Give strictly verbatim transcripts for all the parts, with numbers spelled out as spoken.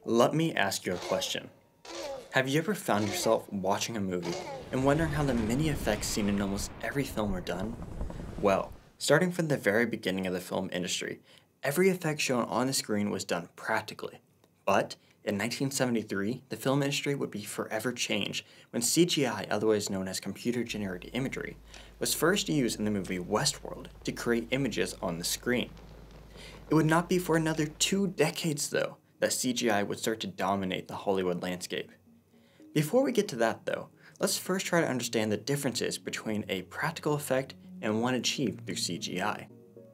Let me ask you a question. Have you ever found yourself watching a movie and wondering how the many effects seen in almost every film are done? Well, starting from the very beginning of the film industry, every effect shown on the screen was done practically. But in nineteen seventy-three, the film industry would be forever changed when C G I, otherwise known as computer-generated imagery, was first used in the movie Westworld to create images on the screen. It would not be for another two decades, though, that C G I would start to dominate the Hollywood landscape. Before we get to that, though, let's first try to understand the differences between a practical effect and one achieved through C G I.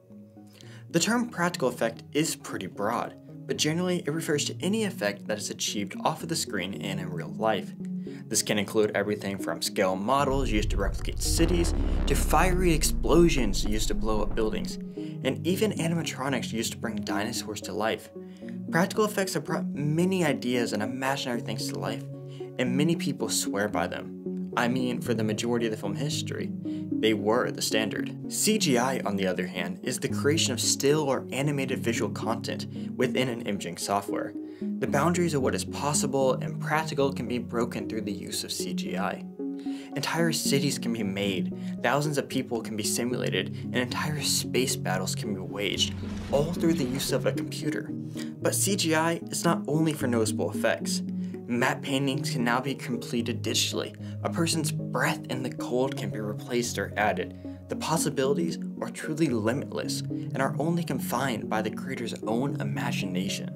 The term practical effect is pretty broad, but generally it refers to any effect that is achieved off of the screen and in real life. This can include everything from scale models used to replicate cities, to fiery explosions used to blow up buildings, and even animatronics used to bring dinosaurs to life. Practical effects have brought many ideas and imaginary things to life, and many people swear by them. I mean, for the majority of the film history, they were the standard. C G I, on the other hand, is the creation of still or animated visual content within an imaging software. The boundaries of what is possible and practical can be broken through the use of C G I. Entire cities can be made, thousands of people can be simulated, and entire space battles can be waged, all through the use of a computer. But C G I is not only for noticeable effects. Matte paintings can now be completed digitally. A person's breath in the cold can be replaced or added. The possibilities are truly limitless and are only confined by the creator's own imagination.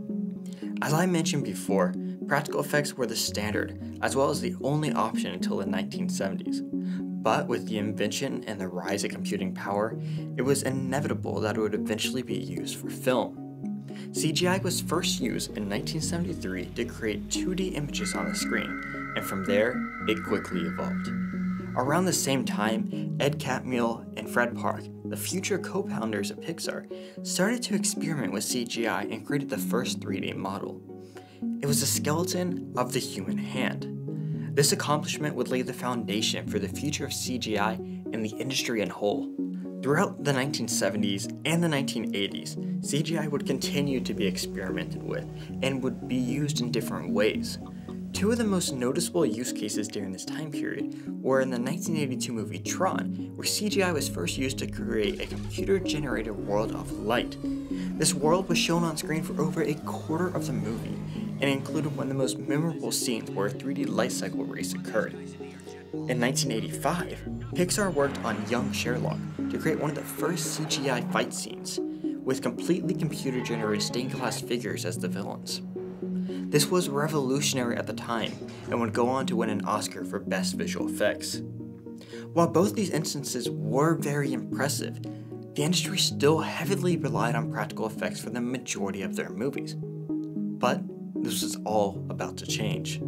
As I mentioned before, practical effects were the standard, as well as the only option until the nineteen seventies. But with the invention and the rise of computing power, it was inevitable that it would eventually be used for film. C G I was first used in nineteen seventy-three to create two D images on the screen, and from there, it quickly evolved. Around the same time, Ed Catmull and Fred Park, the future co-founders of Pixar, started to experiment with C G I and created the first three D model. It was a skeleton of the human hand. This accomplishment would lay the foundation for the future of C G I and the industry in whole. Throughout the nineteen seventies and the nineteen eighties, C G I would continue to be experimented with and would be used in different ways. Two of the most noticeable use cases during this time period were in the nineteen eighty-two movie Tron, where C G I was first used to create a computer-generated world of light. This world was shown on screen for over a quarter of the movie, and included one of the most memorable scenes where a three D light cycle race occurred. In nineteen eighty-five, Pixar worked on young Sherlock to create one of the first C G I fight scenes, with completely computer-generated stained glass figures as the villains. This was revolutionary at the time, and would go on to win an Oscar for Best Visual Effects. While both these instances were very impressive, the industry still heavily relied on practical effects for the majority of their movies. But this was all about to change.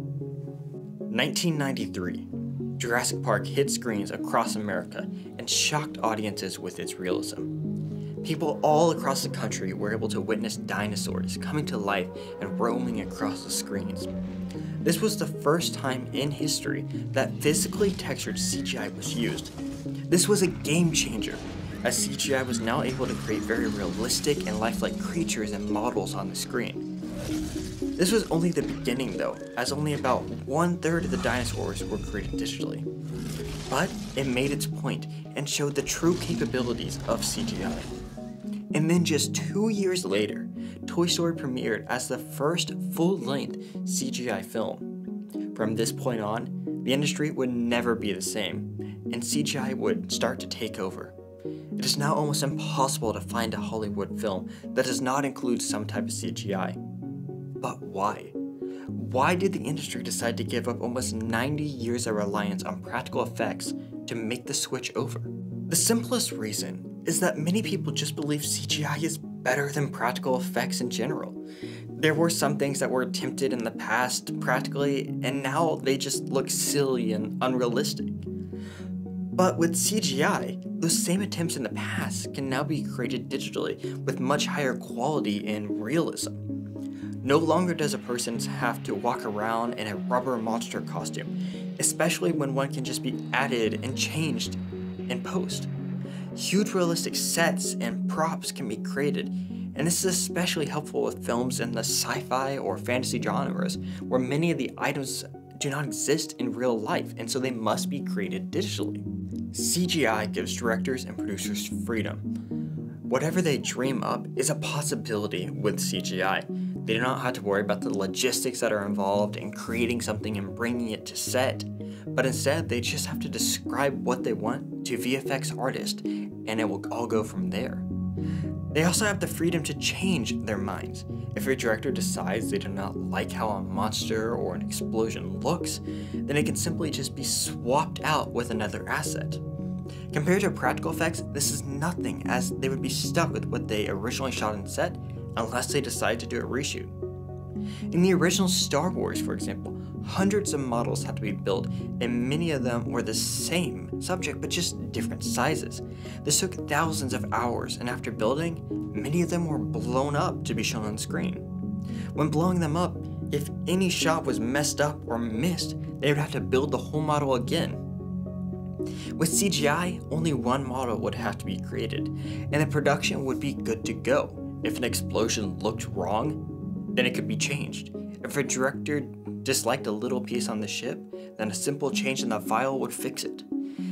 nineteen ninety-three. Jurassic Park hit screens across America and shocked audiences with its realism. People all across the country were able to witness dinosaurs coming to life and roaming across the screens. This was the first time in history that physically textured C G I was used. This was a game changer, as C G I was now able to create very realistic and lifelike creatures and models on the screen. This was only the beginning though, as only about one third of the dinosaurs were created digitally. But it made its point and showed the true capabilities of C G I. And then just two years later, Toy Story premiered as the first full-length C G I film. From this point on, the industry would never be the same, and C G I would start to take over. It is now almost impossible to find a Hollywood film that does not include some type of C G I. But why? Why did the industry decide to give up almost ninety years of reliance on practical effects to make the switch over? The simplest reason is that many people just believe C G I is better than practical effects in general. There were some things that were attempted in the past practically, and now they just look silly and unrealistic. But with C G I, those same attempts in the past can now be created digitally with much higher quality and realism. No longer does a person have to walk around in a rubber monster costume, especially when one can just be added and changed in post. Huge realistic sets and props can be created, and this is especially helpful with films in the sci-fi or fantasy genres, where many of the items do not exist in real life, and so they must be created digitally. C G I gives directors and producers freedom. Whatever they dream up is a possibility with C G I. They do not have to worry about the logistics that are involved in creating something and bringing it to set, but instead they just have to describe what they want to V F X artists, and it will all go from there. They also have the freedom to change their minds. If a director decides they do not like how a monster or an explosion looks, then it can simply just be swapped out with another asset. Compared to practical effects, this is nothing, as they would be stuck with what they originally shot in set unless they decide to do a reshoot. In the original Star Wars, for example, hundreds of models had to be built, and many of them were the same subject but just different sizes. This took thousands of hours, and after building, many of them were blown up to be shown on screen. When blowing them up, if any shot was messed up or missed, they would have to build the whole model again. With C G I, only one model would have to be created, and the production would be good to go. If an explosion looked wrong, then it could be changed. If a director disliked a little piece on the ship, then a simple change in the file would fix it.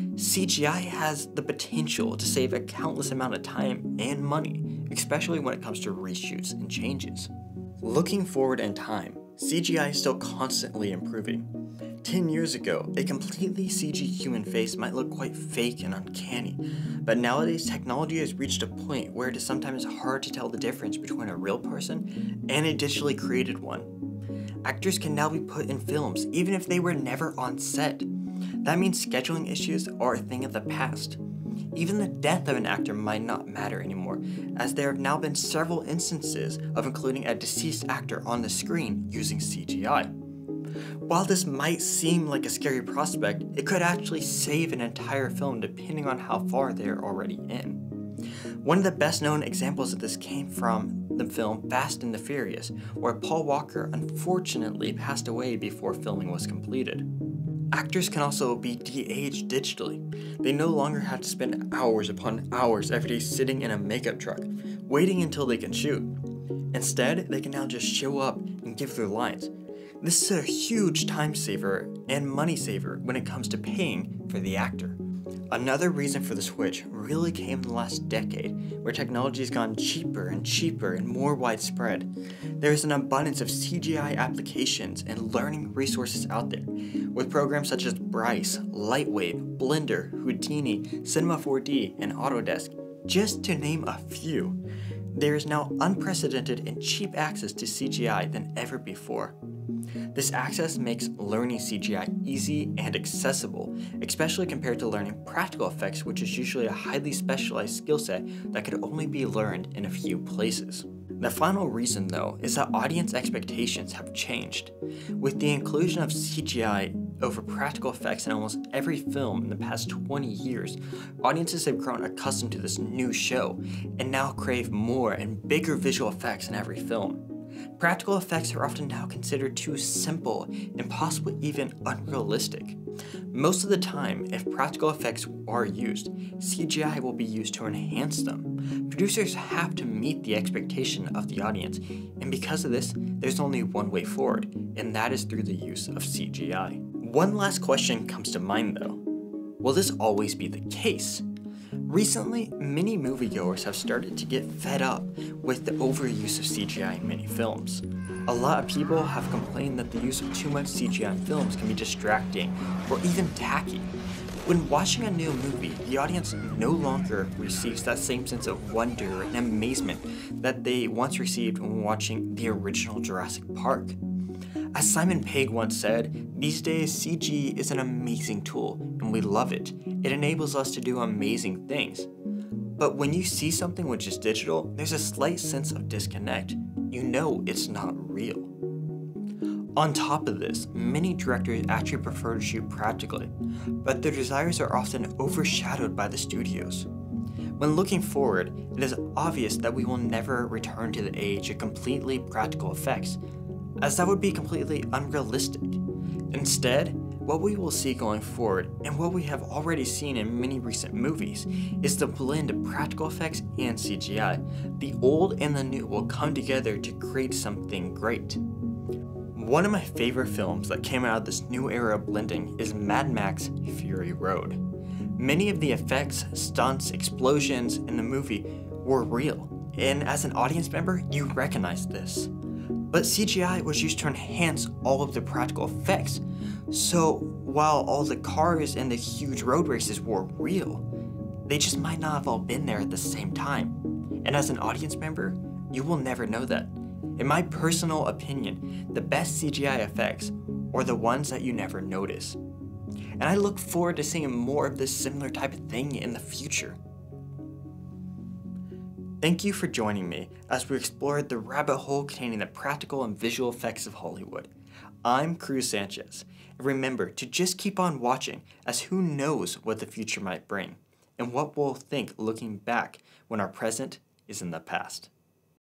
C G I has the potential to save a countless amount of time and money, especially when it comes to reshoots and changes. Looking forward in time, C G I is still constantly improving. ten years ago, a completely C G human face might look quite fake and uncanny, but nowadays technology has reached a point where it is sometimes hard to tell the difference between a real person and a digitally created one. Actors can now be put in films even if they were never on set. That means scheduling issues are a thing of the past. Even the death of an actor might not matter anymore, as there have now been several instances of including a deceased actor on the screen using C G I. While this might seem like a scary prospect, it could actually save an entire film depending on how far they are already in. One of the best known examples of this came from the film Fast and the Furious, where Paul Walker unfortunately passed away before filming was completed. Actors can also be de-aged digitally. They no longer have to spend hours upon hours every day sitting in a makeup truck, waiting until they can shoot. Instead, they can now just show up and give their lines. This is a huge time saver and money saver when it comes to paying for the actor. Another reason for the switch really came in the last decade, where technology has gone cheaper and cheaper and more widespread. There is an abundance of C G I applications and learning resources out there, with programs such as Bryce, Lightwave, Blender, Houdini, Cinema four D, and Autodesk, just to name a few. There is now unprecedented and cheap access to C G I than ever before. This access makes learning C G I easy and accessible, especially compared to learning practical effects, which is usually a highly specialized skill set that could only be learned in a few places. The final reason, though, is that audience expectations have changed. With the inclusion of C G I over practical effects in almost every film in the past twenty years, audiences have grown accustomed to this new show and now crave more and bigger visual effects in every film. Practical effects are often now considered too simple and possibly even unrealistic. Most of the time, if practical effects are used, C G I will be used to enhance them. Producers have to meet the expectation of the audience, and because of this, there's only one way forward, and that is through the use of C G I. One last question comes to mind though. Will this always be the case? Recently, many moviegoers have started to get fed up with the overuse of C G I in many films. A lot of people have complained that the use of too much C G I in films can be distracting or even tacky. When watching a new movie, the audience no longer receives that same sense of wonder and amazement that they once received when watching the original Jurassic Park. As Simon Pegg once said, these days C G is an amazing tool and we love it. It enables us to do amazing things. But when you see something which is digital, there's a slight sense of disconnect. You know it's not real. On top of this, many directors actually prefer to shoot practically, but their desires are often overshadowed by the studios. When looking forward, it is obvious that we will never return to the age of completely practical effects, as that would be completely unrealistic. Instead, What we will see going forward, and what we have already seen in many recent movies, is the blend of practical effects and C G I. The old and the new will come together to create something great. One of my favorite films that came out of this new era of blending is Mad Max Fury Road. Many of the effects, stunts, explosions in the movie were real, and as an audience member, you recognized this. But C G I was used to enhance all of the practical effects, so while all the cars and the huge road races were real, they just might not have all been there at the same time. And as an audience member, you will never know that. In my personal opinion, the best C G I effects are the ones that you never notice. And I look forward to seeing more of this similar type of thing in the future. Thank you for joining me as we explored the rabbit hole containing the practical and visual effects of Hollywood. I'm Cruzen, and remember to just keep on watching, as who knows what the future might bring, and what we'll think looking back when our present is in the past.